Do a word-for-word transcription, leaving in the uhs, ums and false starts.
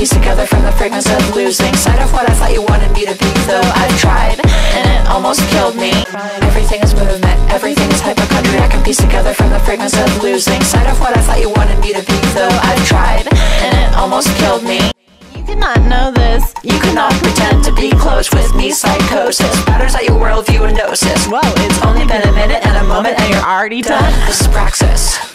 piece together from the fragrance of losing sight of what I thought you wanted me to be. Though I've tried, and it almost killed me. Everything is movement, everything is hypochondria. I can piece together from the fragrance of losing sight of what I thought you wanted me to be. Though I've tried, and it almost killed me. You cannot know this. You cannot pretend to be close with me. Psychosis matters at your worldview and gnosis. Whoa, it's only been a minute and a moment and you're already done. This is praxis.